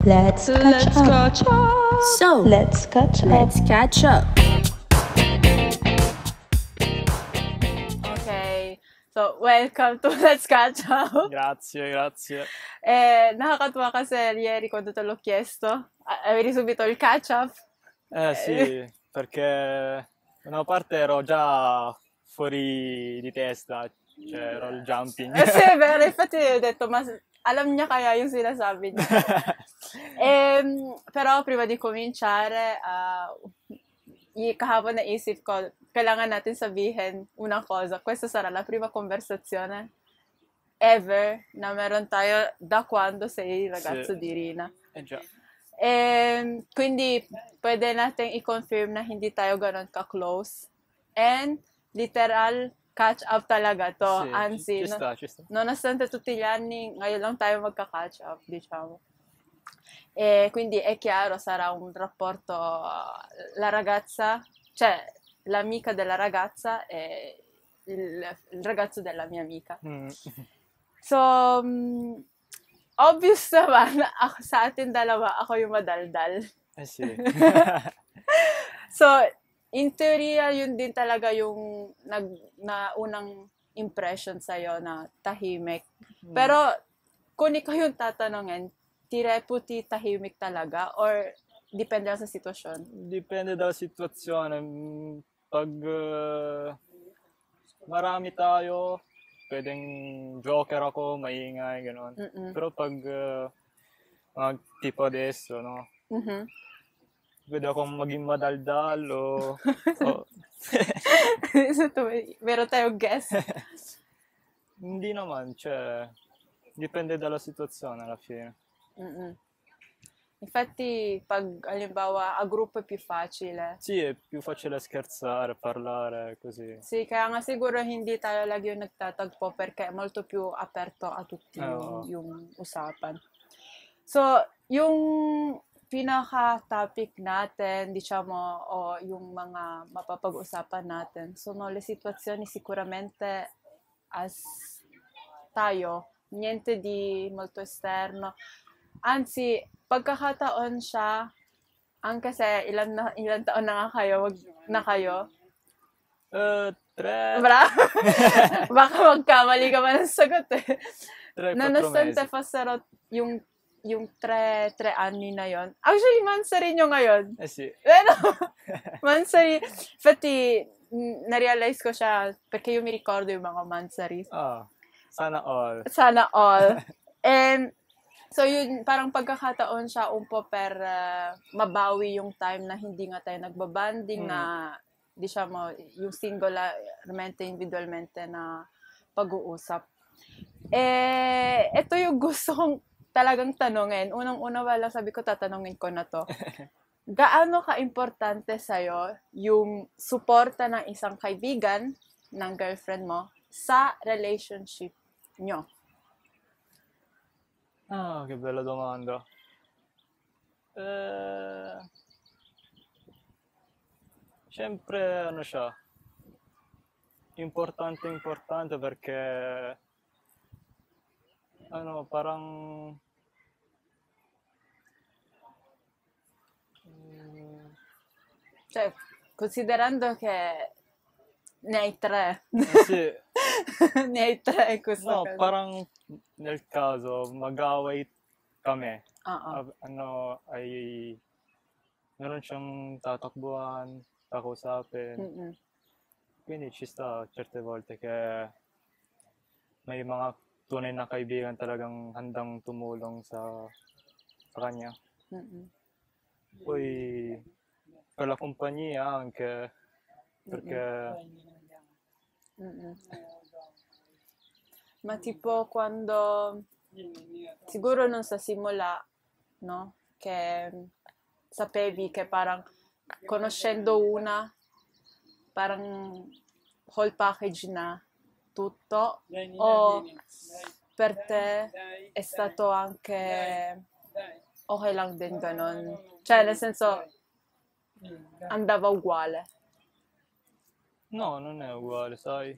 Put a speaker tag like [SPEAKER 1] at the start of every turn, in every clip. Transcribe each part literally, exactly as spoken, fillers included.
[SPEAKER 1] Let's catch
[SPEAKER 2] Let's
[SPEAKER 1] up.
[SPEAKER 2] catch up.
[SPEAKER 3] So,
[SPEAKER 1] Let's catch up.
[SPEAKER 3] let's catch up.
[SPEAKER 2] Okay. So, welcome to Let's Catch Up.
[SPEAKER 4] Grazie, grazie.
[SPEAKER 2] Eh, nakakatuwa kasi ieri quando te l'ho chiesto, a- avevi subito il catch up.
[SPEAKER 4] Eh sì, perché da una parte ero già fuori di testa, cioè ero il jumping.
[SPEAKER 2] Eh, sì, è vero, infatti ho detto, ma s- alam niya kaya yung sinasabi niya. Ehm, però prima di cominciare, ah, y- kahapon naisip ko, kailangan natin sabihin unang cosa. Questa sarà la prima conversazione ever na meron tayo da quando sei ragazzo
[SPEAKER 4] Sì.
[SPEAKER 2] di Rina.
[SPEAKER 4] Eh già.
[SPEAKER 2] And quindi pwede natin i-confirm na hindi tayo ganun ka-close. And literal catch up talaga to.
[SPEAKER 4] Sì,
[SPEAKER 2] Anzi,
[SPEAKER 4] ci
[SPEAKER 2] no-
[SPEAKER 4] sta, ci sta.
[SPEAKER 2] nonostante tutti gli anni, ngayon lang tayo magka-catch up, diciamo. E quindi è chiaro, sarà un rapporto, uh, la ragazza, cioè l'amica della ragazza e il, il ragazzo della mia amica.
[SPEAKER 4] Mm.
[SPEAKER 2] So, mm, obvious naman, ako, sa atin dalawa, ako yung madaldal.
[SPEAKER 4] Eh sì.
[SPEAKER 2] So, in teoria, yun din talaga yung nag, na unang impression sa'yo na tahimik. Pero, kung ikaw yung tatanungin, ti reputi tahimik talaga or depende lang sa sitwasyon?
[SPEAKER 4] Dipende dalla situazione. Mm, Pag eh, marami tayo, pwedeng joker ako, maingay, gano'n.
[SPEAKER 2] Mm-mm.
[SPEAKER 4] Pero pag eh, mga tipo adesso, no?
[SPEAKER 2] Mhm.
[SPEAKER 4] Pwede akong maging madaldal o... o-
[SPEAKER 2] So, to, meron tayong guess.
[SPEAKER 4] Hindi naman, cioè... Dipende dalla situazione alla fine.
[SPEAKER 2] Mm-mm. Infatti, pag halimbawa, a gruppo è più facile.
[SPEAKER 4] Sì, è più facile scherzare, parlare, così.
[SPEAKER 2] Sì, kaya nga siguro hindi tayo lagi yung nagtatagpo perché è molto più aperto a tutti
[SPEAKER 4] Oo.
[SPEAKER 2] yung, yung usapan. So, yung pinaka-topic natin, diciamo, o yung mga mapapag-usapan natin, sono le situazioni sicuramente as tayo, niente di molto esterno. Anzi, pagkakataon siya, anche se ilan, na, ilan taon na nga kayo, wag na kayo,
[SPEAKER 4] Eh, tre,
[SPEAKER 2] bra, baka magkamali ka man ng sagot eh.
[SPEAKER 4] tre, quattro
[SPEAKER 2] Nonostante
[SPEAKER 4] mesi.
[SPEAKER 2] fossero yung yung tre, tre anni na yon. Actually, mansa rin yung ngayon.
[SPEAKER 4] Eh sì.
[SPEAKER 2] Ano? Mansari. Infatti, mm, na-realize ko siya perché io mi ricordo yung mga mansaris.
[SPEAKER 4] Ah, sana all.
[SPEAKER 2] Sana all. And, so yun, parang pagkakataon siya un po per uh, mabawi yung time na hindi nga tayo nagbabanding
[SPEAKER 4] Mm.
[SPEAKER 2] na, diciamo, yung singularmente, individualmente na pag-uusap. Eh, ito yung gusto kong talagang tanungin. Unang-una wala, sabi ko, tatanungin ko na to. Gaano ka-importante sa'yo yung suporta ng isang kaibigan, ng girlfriend mo, sa relationship nyo?
[SPEAKER 4] Ah, che bella domanda. Eh, sempre ano siya, importante importante perché ano, parang mm,
[SPEAKER 2] Cioè, considerando che ne hai tre.
[SPEAKER 4] eh sì,
[SPEAKER 2] Ne hai tre in questo
[SPEAKER 4] no,
[SPEAKER 2] caso.
[SPEAKER 4] parang nel caso mag-away kami.
[SPEAKER 2] Oo.
[SPEAKER 4] Ab- ano ay meron siyang tatakbuhan, kakausapin.
[SPEAKER 2] Mm-mm.
[SPEAKER 4] Quindi ci sta certe volte che may mga tunay na kaibigan talagang handang tumulong sa sa kanya.
[SPEAKER 2] Mm-mm.
[SPEAKER 4] Poi per la compagnia anche perché
[SPEAKER 2] Mm-mm. Ma tipo quando, siguro non sa simula, no? Che sapevi che parang conoscendo una, parang whole package na tutto, o per te è stato anche okay lang din ganon? Cioè, nel senso, andava uguale.
[SPEAKER 4] no, non è uguale, sai?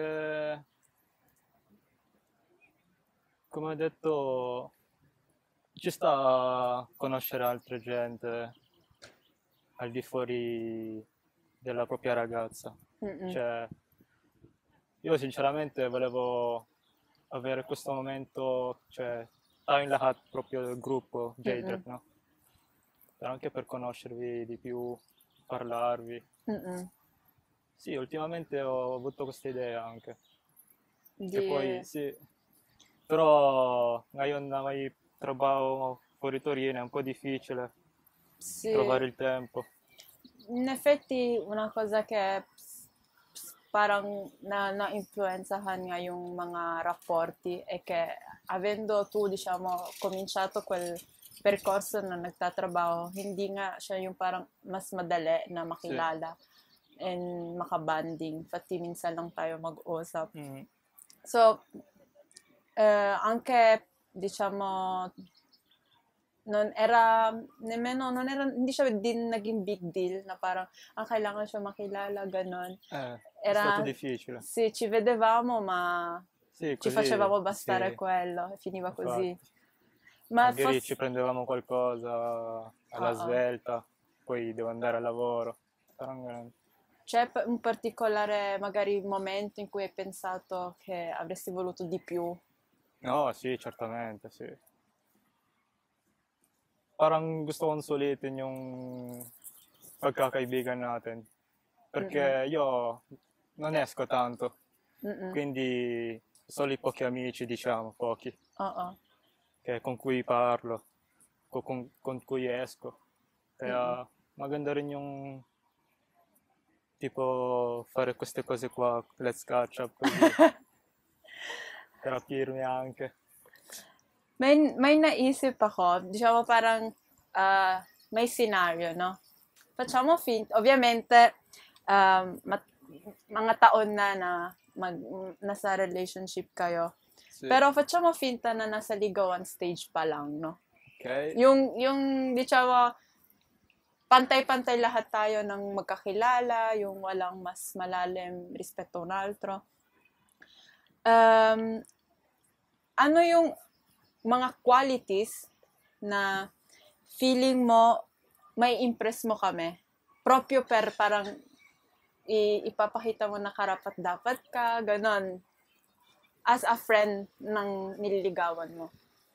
[SPEAKER 4] Perché come ho detto ci sta conoscere altre gente al di fuori della propria ragazza.
[SPEAKER 2] Mm-mm.
[SPEAKER 4] Cioè, io sinceramente volevo avere questo momento, cioè, tayong lahat proprio del gruppo J-Drep, no? Però anche per conoscervi di più, parlarvi.
[SPEAKER 2] Mm-mm.
[SPEAKER 4] Sì, ultimamente ho avuto questa idea anche. Che
[SPEAKER 2] Di...
[SPEAKER 4] poi, sì, però ngayon na may trabaho fuori Torino è un po' difficile
[SPEAKER 2] Sì,
[SPEAKER 4] trovare il tempo.
[SPEAKER 2] in effetti una cosa che ps- ps- parang na, na-influenzahan nga yung mga rapporti è che avendo tu, diciamo, cominciato quel percorso na nagtatrabaho, hindi nga siya yung parang mas madali na
[SPEAKER 4] Sì.
[SPEAKER 2] makilala and makabanding. Infatti minsan lang tayo mag-usap.
[SPEAKER 4] Mm.
[SPEAKER 2] So, eh, anche, diciamo, non era nemmeno, non era, hindi siya din naging big deal na parang, ah, kailangan siya makilala, ganon.
[SPEAKER 4] Eh, è
[SPEAKER 2] Era,
[SPEAKER 4] stato difficile.
[SPEAKER 2] sì, ci vedevamo, ma
[SPEAKER 4] Sì,
[SPEAKER 2] ci
[SPEAKER 4] così,
[SPEAKER 2] facevamo bastare
[SPEAKER 4] sì,
[SPEAKER 2] quello, e finiva così.
[SPEAKER 4] infatti.
[SPEAKER 2] Ma
[SPEAKER 4] Magari ci
[SPEAKER 2] fosse...
[SPEAKER 4] prendevamo qualcosa alla
[SPEAKER 2] Ah, ah.
[SPEAKER 4] svelta, poi devo andare al lavoro. Parang ganun.
[SPEAKER 2] C'è p- un particolare, magari, momento in cui hai pensato che avresti voluto di più?
[SPEAKER 4] No, sì, certamente, sì. Parang gusto kong sulitin yung pagkakaibigan natin. Perché
[SPEAKER 2] Mm-mm.
[SPEAKER 4] io non esco tanto,
[SPEAKER 2] Mm-mm.
[SPEAKER 4] quindi solo i pochi amici, diciamo, pochi,
[SPEAKER 2] Oo.
[SPEAKER 4] che- con cui parlo, co- con, con cui esco.
[SPEAKER 2] Mm-mm.
[SPEAKER 4] Kaya maganda rin yung tipo fare queste cose qua, let's catch up, così, capirmi anche.
[SPEAKER 2] May, may naisip ako, diciamo parang ah, may scenario, no? Facciamo finta, ovviamente, um, mat- mga taon na na mag, nasa relationship kayo.
[SPEAKER 4] Sì.
[SPEAKER 2] Pero facciamo finta na nasa ligawan stage pa lang, no?
[SPEAKER 4] Ok?
[SPEAKER 2] Yung, yung, diciamo, pantay-pantay lahat tayo ng magkakilala, yung walang mas malalim respeto un altro. Um, ano yung mga qualities na feeling mo may impress mo kami? Proprio per parang i- ipapakita mo na karapat dapat ka, ganon. As a friend ng nililigawan mo.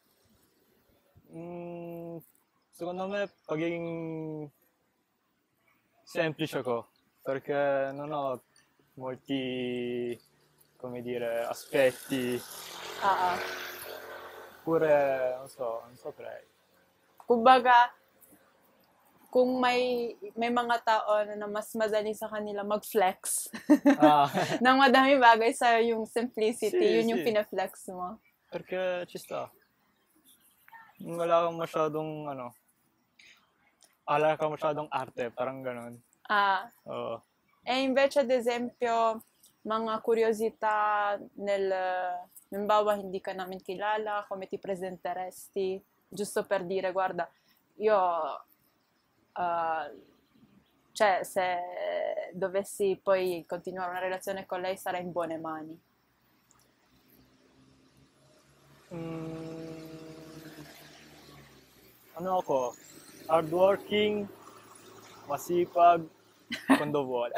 [SPEAKER 4] Mm, secondo me pagiging semplice ako, perché non ho molti, come dire, aspetti,
[SPEAKER 2] Oo.
[SPEAKER 4] oppure, non so, non saprei.
[SPEAKER 2] Kumbaga, kung may may mga tao na mas madali sa kanila mag-flex
[SPEAKER 4] Ah,
[SPEAKER 2] ng madami bagay sa yung simplicity,
[SPEAKER 4] Sì,
[SPEAKER 2] yun yung
[SPEAKER 4] sì.
[SPEAKER 2] pina-flex mo.
[SPEAKER 4] perché ci sta. Wala kang masyadong, ano, wala kang masyadong arte, parang ganon.
[SPEAKER 2] Ah,
[SPEAKER 4] Oo.
[SPEAKER 2] e invece ad esempio mga curiosità nel, halimbawa hindi ka namin kilala, come ti presenteresti? Giusto per dire, guarda, io, ah, cioè, se dovessi poi continuare una relazione con lei sarei in buone mani.
[SPEAKER 4] Mm, ano ako? Hardworking, masipag, quando vuole.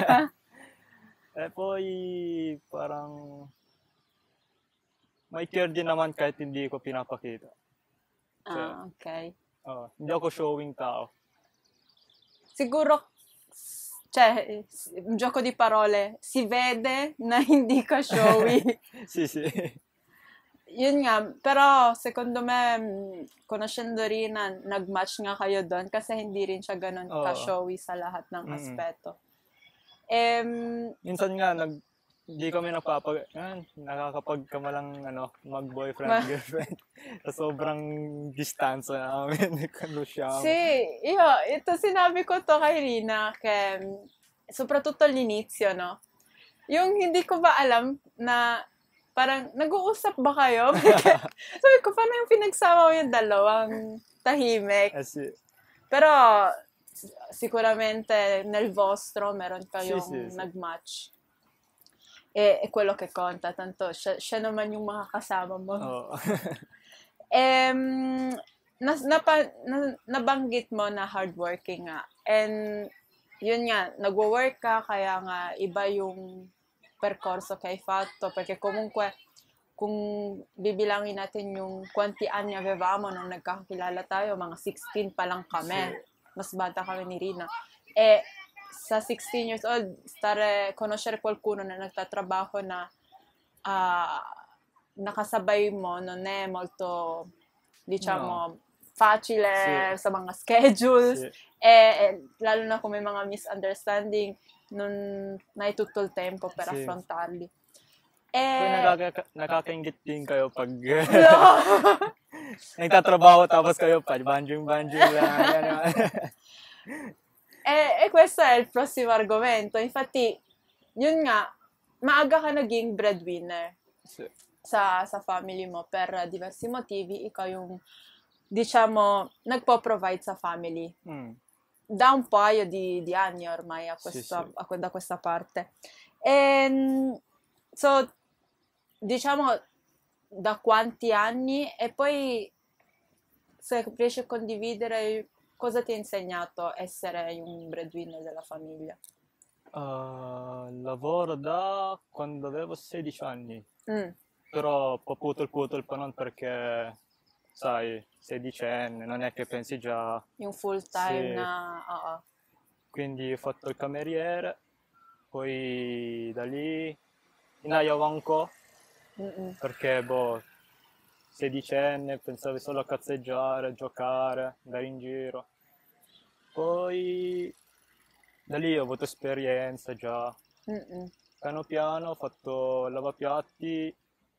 [SPEAKER 4] E poi parang may care din naman kahit hindi ko pinapakita. Cioè,
[SPEAKER 2] Ah, ok.
[SPEAKER 4] oh, hindi ako showing tao.
[SPEAKER 2] Siguro, cioè, un gioco di parole, si vede na hindi ka showy.
[SPEAKER 4] Sì, sì.
[SPEAKER 2] Yun nga, pero secondo me, mm, conoscendo Rina, nag-match nga kayo doon kasi hindi rin siya ganun
[SPEAKER 4] Oo.
[SPEAKER 2] ka-showy sa lahat ng
[SPEAKER 4] Mm-mm.
[SPEAKER 2] aspeto. Um,
[SPEAKER 4] Minsan nga, nag, hindi kami napapag... Yan, nakakapagkamalang ano, mag-boyfriend,
[SPEAKER 2] Ma-
[SPEAKER 4] girlfriend. Sa sobrang distanza namin, conosciamo.
[SPEAKER 2] sì, io, ito sinabi ko to kay Rina, che soprattutto all'inizio, no? Yung hindi ko ba alam na parang nag-uusap ba kayo? Perché sabi ko, paano yung pinagsama mo yung dalawang tahimik?
[SPEAKER 4] Eh sì.
[SPEAKER 2] Però sicuramente nel vostro meron kayong
[SPEAKER 4] Sì, sì, sì.
[SPEAKER 2] nag-match. E, è quello che conta, tanto siya, siya naman yung makakasama mo.
[SPEAKER 4] Oo.
[SPEAKER 2] Ehm, nas, napa, na, nabanggit mo na hardworking nga. And yun nga, nagwo-work ka, kaya nga iba yung percorso che hai fatto, perché comunque kung bibilangin natin yung quanti anni avevamo nung nagkakilala tayo, mga sixteen pa lang kami. Mas bata kami ni Rina. E sa sixteen years old, stare, conoscere qualcuno na nagtatrabaho na uh, nakasabay mo non è molto, diciamo, no. facile sì. sa mga schedules sì. e, e lalo na kung may mga misunderstanding non hai tutto il tempo per sì. affrontarli. E...
[SPEAKER 4] Kaya nakaka- nakakaingit din kayo pag no. nagtatrabaho tapos kayo pa banjing-banjing lang.
[SPEAKER 2] e, e questo è il prossimo argomento. Infatti, yun nga, maaga ka naging breadwinner sì. sa, sa family mo per diversi motivi. Ikaw yung, diciamo, nagpo-provide sa family. Mm. Da un paio di, di anni ormai a questa, sì, sì. A, da questa parte. E, so, diciamo, da quanti anni? E poi, se riesci a condividere, cosa ti ha insegnato essere un breadwinner della famiglia?
[SPEAKER 4] Uh, lavoro da quando avevo sedici anni. Mm. Però putol-putol pa non perché, sai, sedicenne, non è che pensi già...
[SPEAKER 2] Un full time sì. na... Uh-uh.
[SPEAKER 4] Quindi ho fatto il cameriere, poi da lì inayawan ko, Mm-mm. perché, boh, sedicenne, pensavi solo a cazzeggiare, giocare, andare in giro. Poi da lì ho avuto esperienza già. Mm-mm. Piano piano ho fatto lavapiatti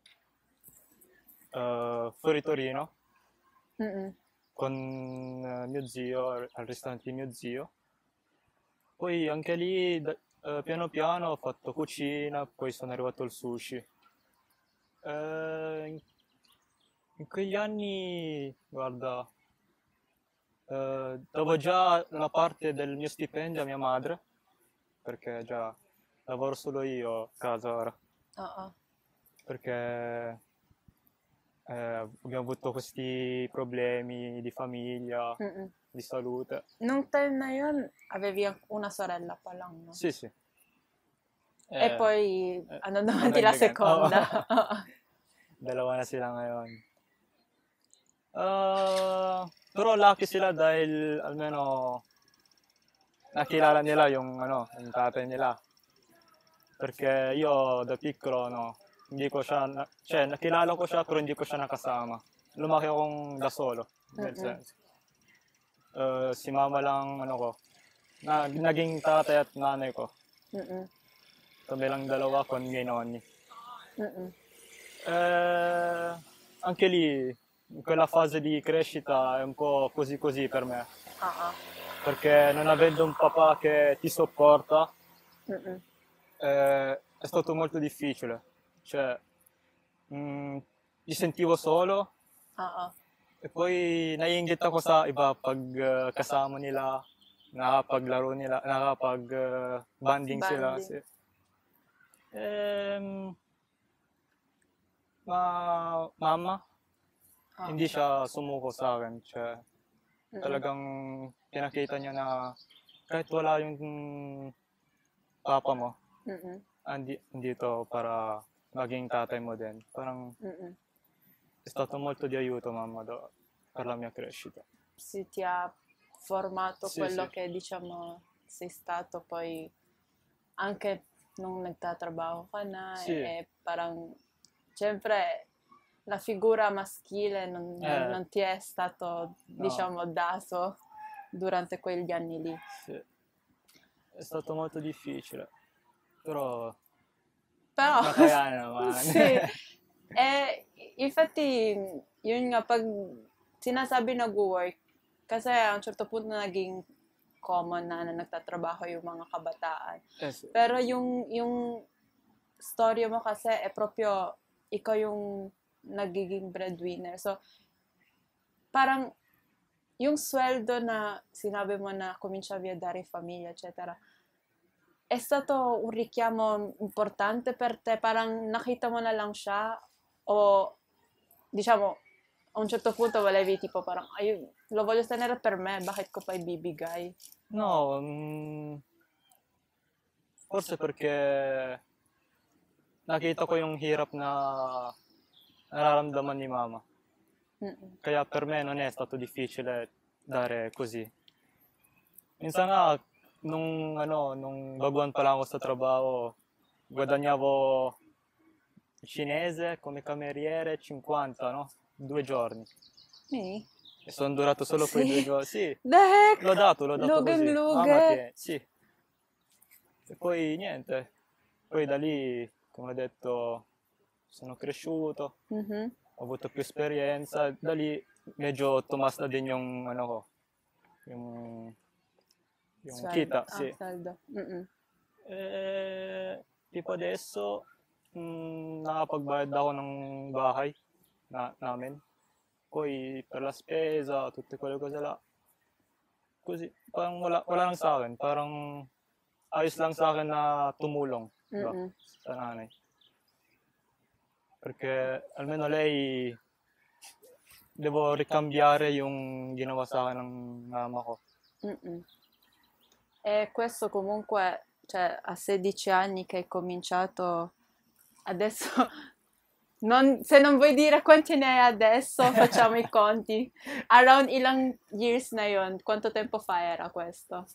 [SPEAKER 4] uh, fuori Torino. Mm-mm. Con uh, mio zio, al ristorante di mio zio. Poi anche lì, uh, piano piano, ho fatto cucina, poi sono arrivato al sushi. Uh, in, in quegli anni, guarda, uh, davo già una parte del mio stipendio a mia madre, perché già lavoro solo io a casa ora. Uh-uh. Perché... Eh, abbiamo avuto questi problemi di famiglia, Mm-mm. di salute.
[SPEAKER 2] Nung time na yun, avevi una sorella pa lang, no?
[SPEAKER 4] Sì, sì.
[SPEAKER 2] E eh, poi, eh, ano naman di la seconda?
[SPEAKER 4] Oh. Dalawa na sila ngayon. Uh, pero lucky sila dahil almeno nakilala nila yung, ano, yung tatay nila. Perché io da piccolo, no, hindi ko siya, na, cioè nakilala ko siya pero hindi ko siya nakasama. Lumaki akong da solo, nel senso. Uh, si mama lang, ano ko, na, naging tatay at nanay ko. Mm-mm. Kami lang dalawa con miei nonni. Eh, anche lì, in quella fase di crescita è un po' così così per me. Uh-huh. Perché non avendo un papà che ti sopporta, eh, è stato molto difficile. Cioè, mh, mi sentivo solo uh-uh. e poi naiinggit ako sa iba pag uh, kasama nila, nakapaglaro nila, nakapag-banding uh, sila. Ehm, ma mama, uh-huh. hindi siya sumuko sa akin. Cioè, uh-huh. talagang pinakita niya na kahit wala yung papa mo, uh-huh. andi, andito para maging tatay mo din. Parang Mm-mm. è stato molto di aiuto mamma do, per la mia crescita.
[SPEAKER 2] Sì, ti ha formato sì, quello sì. che diciamo sei stato poi anche nung nagtatrabaho ka na sì. e parang sempre la figura maschile non, eh. non ti è stato diciamo no. dato durante quegli anni lì.
[SPEAKER 4] Sì. È stato molto difficile, però
[SPEAKER 2] Però,
[SPEAKER 4] kaya naman.
[SPEAKER 2] sì. Eh, infatti, yun nga, pag sinasabi nag-work, kasi a un certo punto naging common na na nagtatrabaho yung mga kabataan. Yes. Pero yung, yung story mo kasi, eh, proprio, ikaw yung nagiging breadwinner. So, parang, yung sweldo na sinabi mo na cominciavi a dare famiglia, eccetera, è stato un richiamo importante per te? Parang nakita mo na lang siya o diciamo a un certo punto volevi tipo parang, ay, lo voglio tenere per me, bakit ko pa ibibigay?
[SPEAKER 4] No, mm, forse perché nakita ko yung hirap na nararamdaman ni mama.
[SPEAKER 2] Mm-mm.
[SPEAKER 4] Kaya per me non è stato difficile dare così. Minsan nga, nung ano, nung baguhan pa lang ako sa trabaho, guadagnavo cinese come cameriere cinquanta, no? Due giorni.
[SPEAKER 2] Eh,
[SPEAKER 4] E sono durato solo quei due
[SPEAKER 2] sì.
[SPEAKER 4] giorni. Sì,
[SPEAKER 2] The heck?
[SPEAKER 4] l'ho dato, l'ho dato così. Mamma
[SPEAKER 2] Lugang-luga.
[SPEAKER 4] tieni, sì. E poi niente. Poi da lì, come ho detto, sono cresciuto,
[SPEAKER 2] Mhm.
[SPEAKER 4] ho avuto più esperienza. Da lì medyo tumaas na din yung ano ko, yung yung
[SPEAKER 2] Sweldo.
[SPEAKER 4] kita,
[SPEAKER 2] Ah,
[SPEAKER 4] sì.
[SPEAKER 2] sweldo. Mm-mm.
[SPEAKER 4] Eh, tipo adesso, mm, nakapagbayad ako ng bahay na, namin. Poi per la spesa, tutte quelle cose là. Così, parang wala, wala lang sa akin. Parang ayos lang sa akin na tumulong, di ba,
[SPEAKER 2] Mm-mm.
[SPEAKER 4] sa nanay. Perché almeno lei, devo ricambiare yung ginawa sa akin ng mama ko.
[SPEAKER 2] Mm-mm. E questo comunque, cioè, a sedici anni che hai cominciato, adesso, non- se non vuoi dire quanti ne hai adesso, facciamo i conti. Around ilang years na yon? Quanto tempo fa era questo?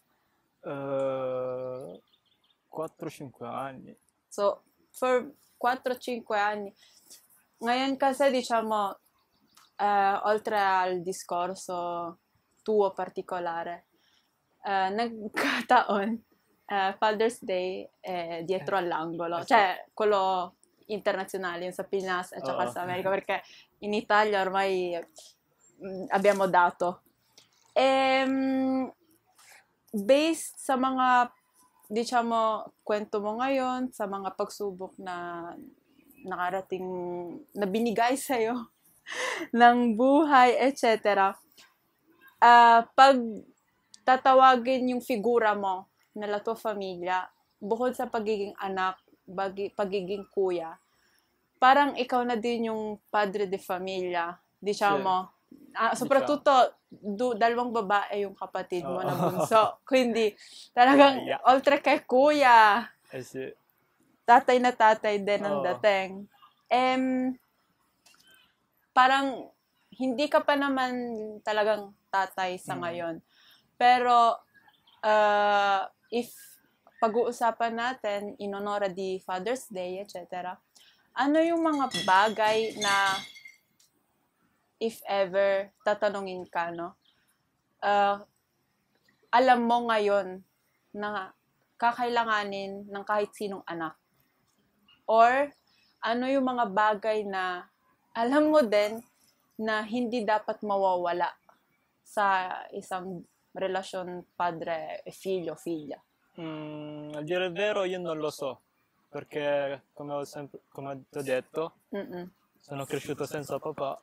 [SPEAKER 4] Eh, quattro cinque anni.
[SPEAKER 2] So, for quattro cinque anni. Ngayon kasi, diciamo, eh, oltre al discorso tuo particolare, eh, nagkataon, eh, Father's Day è dietro all'angolo,
[SPEAKER 4] Eh, sì.
[SPEAKER 2] cioè quello internazionale, yun sa Pinas at saka
[SPEAKER 4] Oo.
[SPEAKER 2] sa America, perché in Italia ormai mm, abbiamo dato. Ehm, based sa mga, diciamo, kwento mo ngayon, sa mga pagsubok na nakarating, na binigay sa'yo ng buhay, et cetera. Ah, pag tatawagin yung figura mo nella tua famiglia, bukod sa pagiging anak, bagi, pagiging kuya, parang ikaw na din yung padre de famiglia, diciamo. Ah, soprattutto, du, dalawang babae yung kapatid mo na bunso. Quindi, talagang,
[SPEAKER 4] Yeah.
[SPEAKER 2] oltre kay kuya,
[SPEAKER 4] Eh sì.
[SPEAKER 2] tatay na tatay din ang
[SPEAKER 4] Oo.
[SPEAKER 2] dating. Em, parang, hindi ka pa naman talagang tatay sa
[SPEAKER 4] Mm.
[SPEAKER 2] ngayon. Pero, uh, if pag-uusapan natin in honor di Father's Day, et cetera, ano yung mga bagay na if ever tatanungin ka, no? Uh, alam mo ngayon na kakailanganin ng kahit sinong anak? Or ano yung mga bagay na alam mo din na hindi dapat mawawala sa isang relasyon padre e figlio figlia?
[SPEAKER 4] Mm, a dire il vero io non lo so, perché come ho sempre, come ti ho detto,
[SPEAKER 2] Mm-mm.
[SPEAKER 4] sono cresciuto senza papà.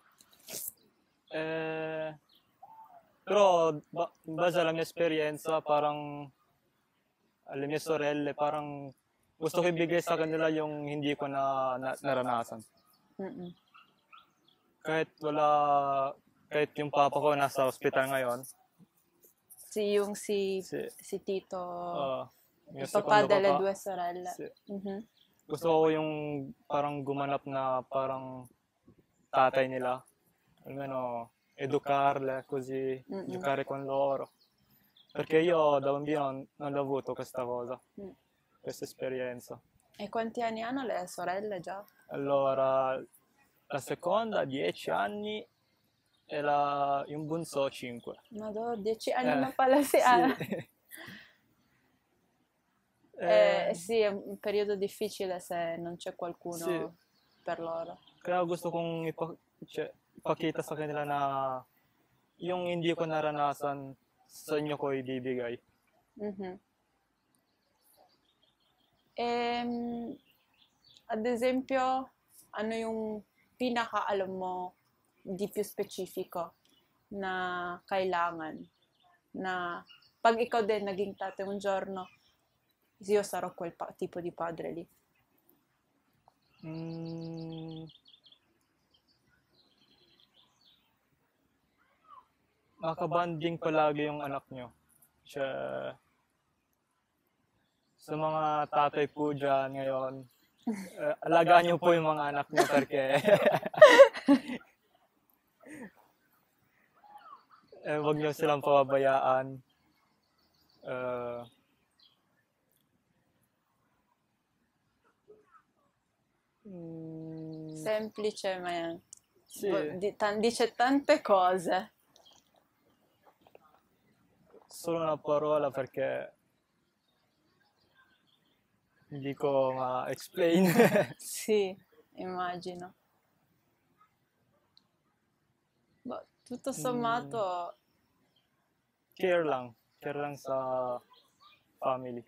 [SPEAKER 4] Eh, però ba- in base alla mia esperienza, parang alle mie sorelle, parang gusto ko ibigay sa kanila yung hindi ko na, na naranasan.
[SPEAKER 2] Mm-mm.
[SPEAKER 4] Kahit wala, kahit yung papa ko nasa ospital ngayon,
[SPEAKER 2] Si yung si
[SPEAKER 4] si,
[SPEAKER 2] si Tito,
[SPEAKER 4] uh,
[SPEAKER 2] il
[SPEAKER 4] yung
[SPEAKER 2] papà
[SPEAKER 4] secondo
[SPEAKER 2] delle
[SPEAKER 4] papà,
[SPEAKER 2] due sorelle.
[SPEAKER 4] si,
[SPEAKER 2] Mhm.
[SPEAKER 4] gusto ko yung parang gumanap na parang tatay nila. Almeno educarle così,
[SPEAKER 2] Mm-mm.
[SPEAKER 4] giocare con loro. Perché io da bambino non l'ho avuto questa cosa,
[SPEAKER 2] Mm.
[SPEAKER 4] questa esperienza.
[SPEAKER 2] E quanti anni hanno le sorelle già?
[SPEAKER 4] Allora, la seconda dieci anni e la, yung bunso cinque.
[SPEAKER 2] Madò, dieci anni
[SPEAKER 4] Eh,
[SPEAKER 2] na pala si
[SPEAKER 4] sì.
[SPEAKER 2] Ana.
[SPEAKER 4] Eh,
[SPEAKER 2] Eh, sì, è un periodo difficile se non c'è qualcuno
[SPEAKER 4] sì.
[SPEAKER 2] per loro.
[SPEAKER 4] Kaya gusto kong ipa, cioè, ipakita sa kanila na yung hindi ko naranasan sa inyo ko ibibigay.
[SPEAKER 2] Mhm. Ehm, ad esempio, ano yung pinaka-alam mo di più specifico na kailangan na pag ikaw din naging tate un giorno, io sarò quel pa- tipo di padre lì.
[SPEAKER 4] Mm, makabanding palagi yung anak nyo. Siya, sa mga tatay po dyan ngayon, uh, alagaan nyo po yung mga anak nyo perché eh, wag nyo silang pababayaan. Uh,
[SPEAKER 2] Semplice, ma
[SPEAKER 4] sì.
[SPEAKER 2] di, tan- dice tante cose.
[SPEAKER 4] Solo una parola perché hindi ko ma-explain.
[SPEAKER 2] Sì, immagino. Boh, tutto sommato...
[SPEAKER 4] Care lang. Care lang sa family.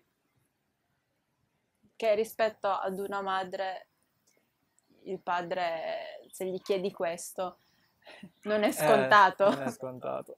[SPEAKER 2] Che rispetto ad una madre, il padre, se gli chiedi questo, non è scontato.
[SPEAKER 4] Eh, non è scontato.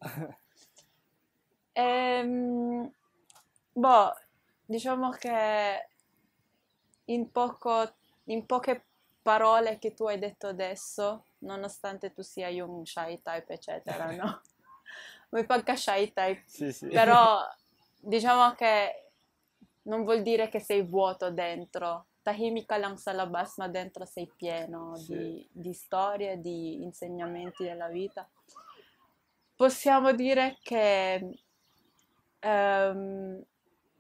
[SPEAKER 2] Ehm, boh, diciamo che in poco, in poche parole che tu hai detto adesso, nonostante tu sia un shy type, eccetera, no? Vuoi pagka shy type,
[SPEAKER 4] Sì, sì.
[SPEAKER 2] però diciamo che non vuol dire che sei vuoto dentro. Tahimik ka lang sa labas, ma dentro sei pieno
[SPEAKER 4] Sì.
[SPEAKER 2] di, di storie, di insegnamenti della vita. Possiamo dire che um,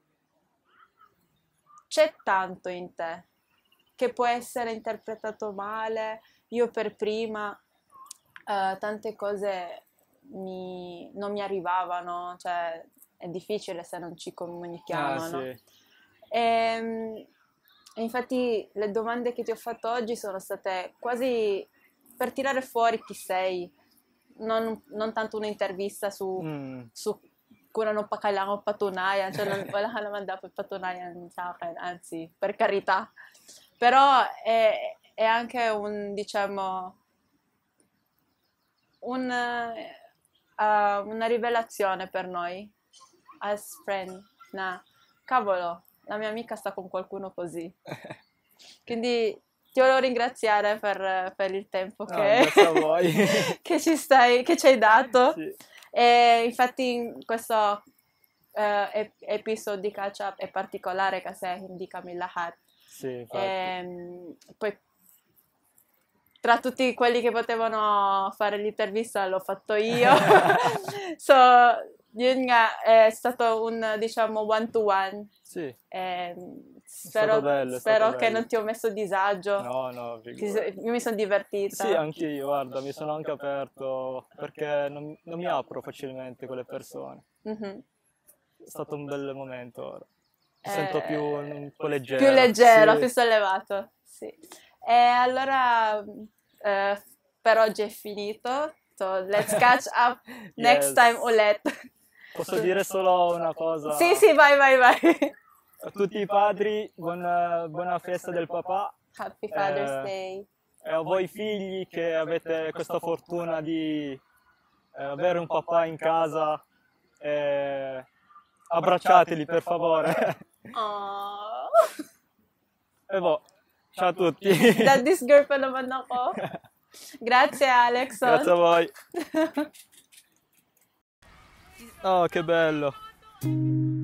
[SPEAKER 2] c'è tanto in te che può essere interpretato male. Io per prima uh, tante cose mi, non mi arrivavano, cioè è difficile se non ci comunichiamo,
[SPEAKER 4] Ah,
[SPEAKER 2] no?
[SPEAKER 4] sì.
[SPEAKER 2] E, infatti le domande che ti ho fatto oggi sono state quasi per tirare fuori chi sei, non, non tanto un'intervista su,
[SPEAKER 4] Mm.
[SPEAKER 2] su kung ano pa kailangan patunayan, cioè non, wala ka naman dapat patunayan sa akin, anzi, per carità. Però è, è anche un, diciamo, un, uh, una rivelazione per noi, as friend, na, cavolo, la mia amica sta con qualcuno così. Quindi ti volevo ringraziare per, per il tempo
[SPEAKER 4] No,
[SPEAKER 2] che,
[SPEAKER 4] grazie a voi.
[SPEAKER 2] che, ci stai, che ci hai dato.
[SPEAKER 4] Sì.
[SPEAKER 2] E infatti in questo uh, episodio di Catch Up è particolare kasi hindi kami lahat.
[SPEAKER 4] Sì, infatti.
[SPEAKER 2] E, poi tra tutti quelli che potevano fare l'intervista l'ho fatto io. So, yun nga, è stato un, diciamo, one to one.
[SPEAKER 4] Sì.
[SPEAKER 2] E, spero
[SPEAKER 4] bello,
[SPEAKER 2] spero che
[SPEAKER 4] bello.
[SPEAKER 2] non ti ho messo disagio.
[SPEAKER 4] No, no,
[SPEAKER 2] Ti,
[SPEAKER 4] figurati.
[SPEAKER 2] io mi sono divertita.
[SPEAKER 4] Sì, anche io, guarda, mi sono anche aperto perché non, non mi apro facilmente con le persone.
[SPEAKER 2] Mm-hmm.
[SPEAKER 4] È stato un bel momento ora. Mi
[SPEAKER 2] Eh,
[SPEAKER 4] sento più un po' leggero.
[SPEAKER 2] Più leggero,
[SPEAKER 4] Sì.
[SPEAKER 2] più sollevato. Sì. E allora eh, per oggi è finito. So, let's catch up next
[SPEAKER 4] Yes.
[SPEAKER 2] time ulit.
[SPEAKER 4] Posso dire solo una cosa?
[SPEAKER 2] Sì, sì, vai, vai, vai.
[SPEAKER 4] A tutti i padri, buona, buona festa del papà.
[SPEAKER 2] Happy Father's
[SPEAKER 4] Eh,
[SPEAKER 2] Day.
[SPEAKER 4] E a voi figli che avete questa fortuna di eh, avere un papà in casa, eh, abbracciateli per favore.
[SPEAKER 2] Aww.
[SPEAKER 4] E boh, ciao a tutti.
[SPEAKER 2] Daddy's girl pa naman ako. Grazie, Alexon.
[SPEAKER 4] Grazie a voi. Oh, che bello.